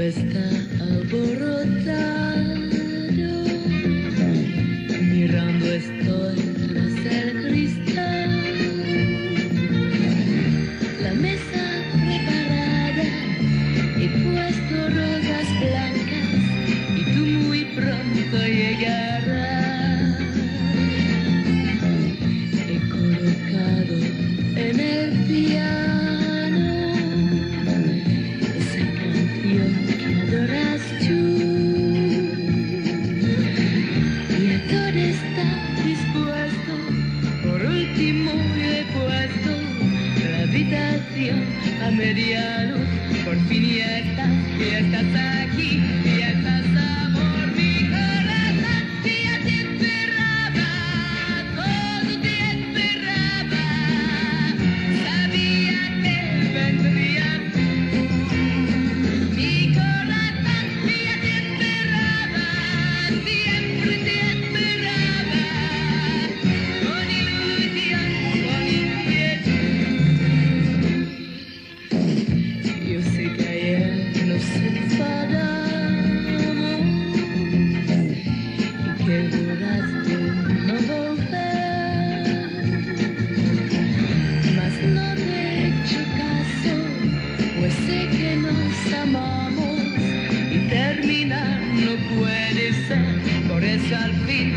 está alborotado, mirando estoy tras el cristal, la mesa preparada, he puesto rosas blancas y tú muy pronto llegarás. He colocado en el piano esa canción que adoras tú, y todo está dispuesto. Por último yo he puesto la habitación a media luz. Por fin ya estás aquí, ya estás, amor. Mi corazón ya te esperaba, todo te esperaba, sabía que vendrías tú. Mi corazón ya te esperaba, siempre te esperaba, con ilusión, con inquietud. Yo sé que ayer nos enfadamos y que juraste no volver, mas no te he hecho caso, pues sé que nos amamos y terminar no puede ser. Por eso al fin